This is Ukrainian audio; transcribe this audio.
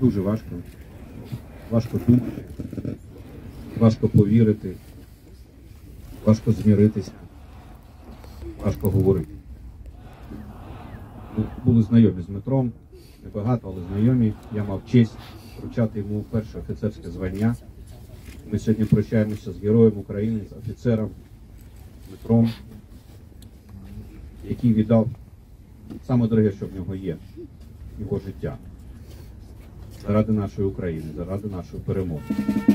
дуже важко. Важко думати, важко повірити, важко зміритися, важко говорити. Ми були знайомі з Дмитром, небагато, але знайомі. Я мав честь вручати йому перше офіцерське звання. Ми сьогодні прощаємося з героєм України, з офіцером Дмитром, який віддав саме дороге, що в нього є, його життя. Заради нашої України, заради нашої перемоги.